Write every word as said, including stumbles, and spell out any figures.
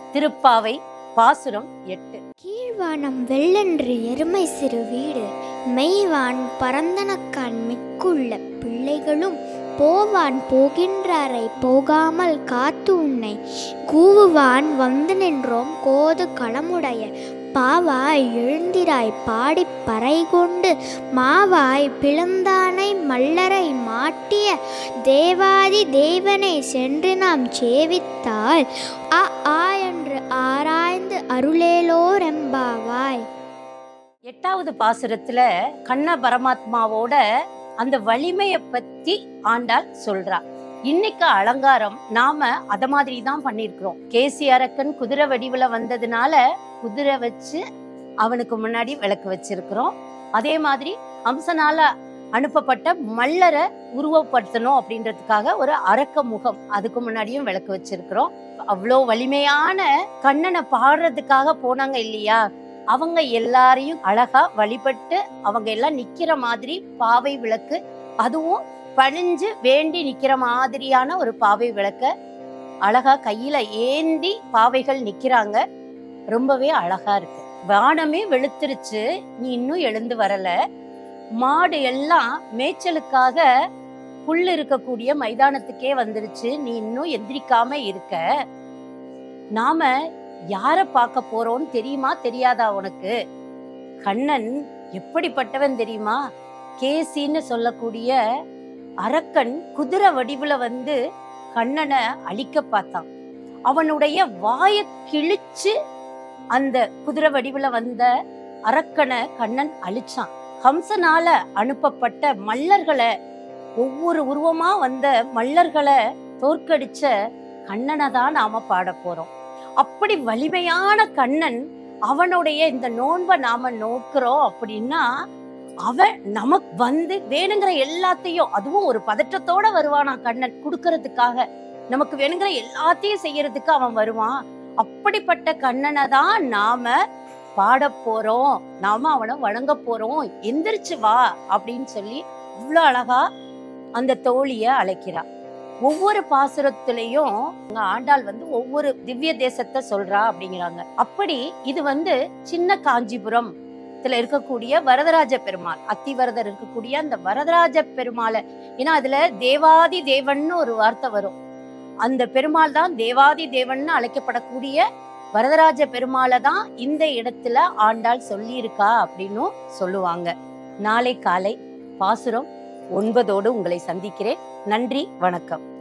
திருப்பாவை பாசுரம் எட்டு. கீழ்வானம் வெள்ளென்று எருமை சிறு வீடு மெய்வான் பரந்தனக்கான் மிக்குள்ள பிள்ளைகளும் போவான் போகின்றாரை போகாமல் காத்து உன்னை கூவுவான் வந்து நின்றோம் கோது களமுடைய பாவாய் எழுந்திராய் பாடிப் பறை கொண்டு மாவாய் பிளந்தானை மல்லரை மாட்டிய தேவாதி தேவனை சென்று நாம் சேவித்தால் அ ஆ என்று ஆராய்ந்து அருளேலோரெம்பாவாய். எட்டாவது பாசுரத்துல கண்ண பரமாத்மாவோட அந்த வலிமைய பத்தி ஆண்டாள் சொல்றா. இன்னைக்கு அலங்காரம் நாம அத மாதிரி தான் பண்ணிருக்கிறோம். கேசி அரக்கன் குதிரை வடிவுல வந்ததுனால குதிரை வச்சு அவனுக்கு முன்னாடி விளக்கு வச்சிருக்கிறோம். அதே மாதிரி அம்சனால அனுப்பப்பட்ட மல்லரை உருவப்படுத்தணும் அப்படின்றதுக்காக ஒரு அரக்க முகம் அதுக்கு முன்னாடியும் விளக்கு வச்சிருக்கிறோம். அவ்வளோ வலிமையான கண்ணனை பாடுறதுக்காக போனாங்க இல்லையா, அவங்க எல்லாரையும் அழகா வழிபட்டு அவங்க எல்லாம் நிக்கிற மாதிரி பாவை விளக்கு, அதுவும் பணிஞ்சு வேண்டி நிக்கிற மாதிரியான ஒரு பாவை விளக்க அழகா கையில ஏந்தி பாவைகள் நிக்கிறாங்க. ரொம்பவே அழகா இருக்கு. வானமே வெளுத்துருச்சு, நீ இன்னும் எழுந்து வரல. மாடு எல்லாம் மேய்ச்சலுக்காக புல் இருக்கக்கூடிய மைதானத்துக்கே வந்துருச்சு, நீ இன்னும் எந்திரிக்காம இருக்க. நாம யார பார்க்க போறோம்னு தெரியுமா தெரியாதா உனக்கு? கண்ணன் எப்படிப்பட்டவன் தெரியுமா? கேசின்னு சொல்லக்கூடிய அரக்கன் குதிரை வடிவுல வந்து கண்ணனை அழிக்க பார்த்தான். அவனுடைய வாய கிழிச்சு அந்த குதிரை வடிவுல வந்த அரக்கனை கண்ணன் அழிச்சான். ஹம்சனால அனுப்பப்பட்ட மல்லர்களை, ஒவ்வொரு உருவமா வந்த மல்லர்களை தோற்கடிச்ச கண்ணனை தான் நாம பாட போறோம். அப்படி வலிமையான கண்ணன், அவனுடைய இந்த நோன்பை நாம நோக்குறோம் அப்படின்னா அவன் நமக்கு வந்து வேணுங்கிற எல்லாத்தையும், அதுவும் ஒரு பதற்றத்தோட வருவானா கண்ணன் கொடுக்கறதுக்காக, நமக்கு வேணுங்கிற எல்லாத்தையும் செய்யறதுக்கு அவன் வருவான். அப்படிப்பட்ட கண்ணனை தான் நாம பாட போறோம், நாம அவனை வணங்க போறோம். எந்திரிச்சு வா அப்படின்னு சொல்லி இவ்வளவு அழகா அந்த தோழிய அழைக்கிறா. ஒவ்வொரு பாசுரத்திலையும் ஆண்டாள் வந்து ஒவ்வொரு திவ்ய தேசத்தை சொல்றா அப்படிங்கிறாங்க. அப்படி இது வந்து சின்ன காஞ்சிபுரம் இருக்கக்கூடிய வரதராஜ பெருமாள், அத்திவரதர் இருக்கக்கூடிய அந்த வரதராஜ பெருமாளை, ஏன்னா அதுல தேவாதி தேவன்னு ஒரு வார்த்தை வரும். அந்த பெருமாள் தான் தேவாதி தேவன்னு அழைக்கப்படக்கூடிய வரதராஜ பெருமாளை தான் இந்த இடத்துல ஆண்டாள் சொல்லி இருக்கா அப்படின்னு சொல்லுவாங்க. நாளை காலை பாசுரம் ஒன்பதோடு உங்களை சந்திக்கிறேன். நன்றி, வணக்கம்.